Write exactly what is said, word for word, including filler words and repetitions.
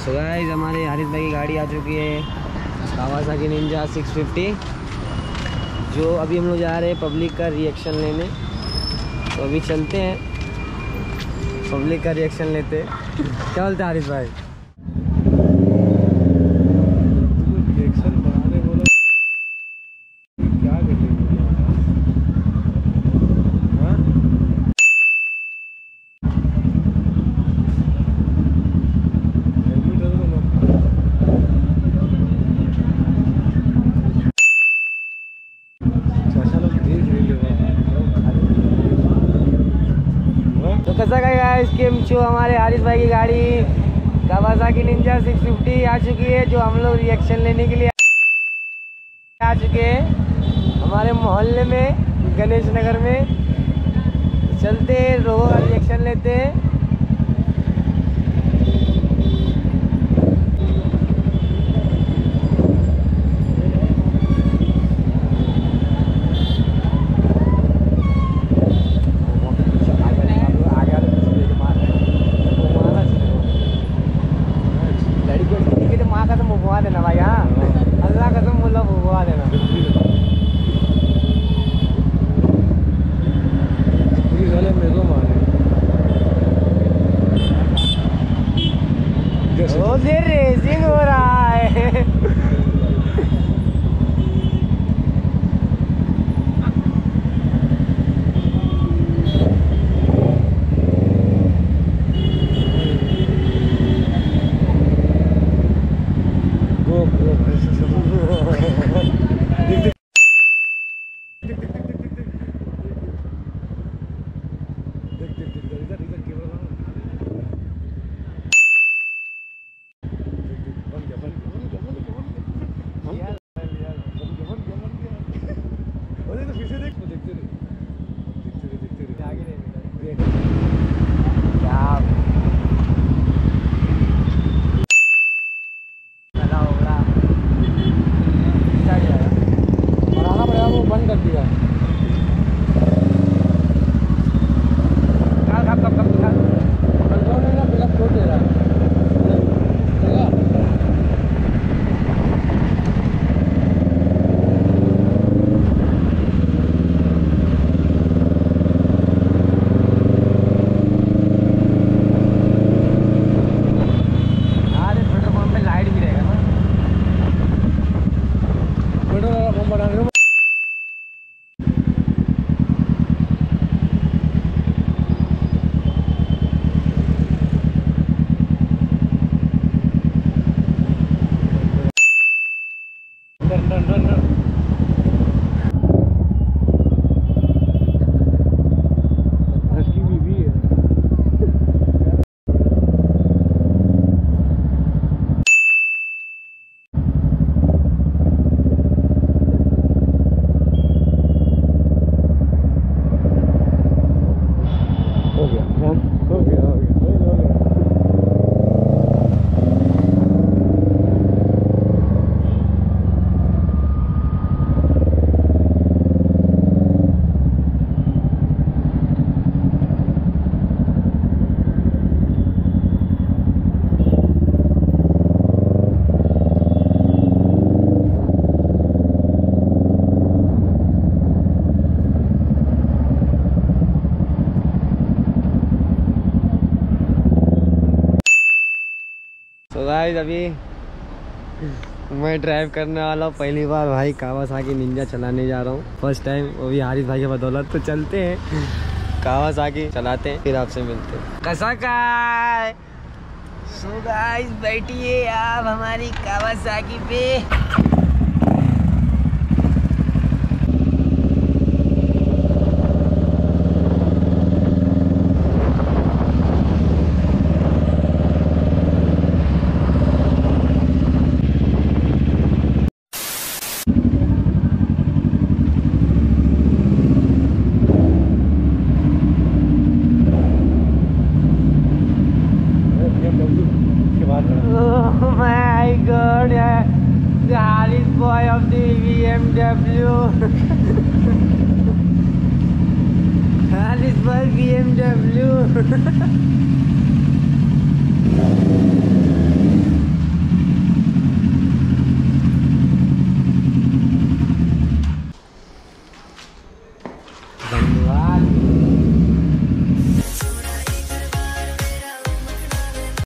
तो गाइस हमारे हारिस भाई की गाड़ी आ चुकी है, कावासाकी निंजा सिक्स फिफ्टी, जो अभी हम लोग जा रहे हैं पब्लिक का रिएक्शन लेने। तो अभी चलते हैं, पब्लिक का रिएक्शन लेते हैं। क्या बोलते हैं हारिस भाई? रिएक्शन बनाने बोलो, क्या करते कैसा गया इसके जो हमारे हारिस भाई की गाड़ी कावासाकी निंजा सिक्स फिफ्टी आ चुकी है, जो हम लोग रिएक्शन लेने के लिए आ चुके हैं हमारे मोहल्ले में, गणेश नगर में। चलते हैं, लोगों का रिएक्शन लेते हैं। देना भाई, हाँ अल्लाह कसम मुल्ला भुगवा देना। पुलिस वाले मेरे को मारे, जैसे रेसिंग हो रहा है। बंद कर दिया। कब कब कब कब कंट्रोल नहीं ना, पिकअप छोड़ दे रहा है। अरे पेट्रोल पंप पे लाइट भी रहेगा ना, पेट्रोल वाला पंप बना रहे हो। Done done done done. उसकी बीवी है। हो गया हो गया हो गया हो गया। तो गाइस अभी मैं ड्राइव करने वाला हूँ, पहली बार भाई कावासाकी निंजा चलाने जा रहा हूँ, फर्स्ट टाइम, वो भी हारिस भाई के बदौलत। तो चलते हैं, कावासाकी चलाते हैं, फिर आपसे मिलते हैं। कैसा का? सो गाइस बैठिए आप हमारी कावासाकी पे। Oh my God, the Haris boy of the B M W. Haris boy B M W. Maharaj.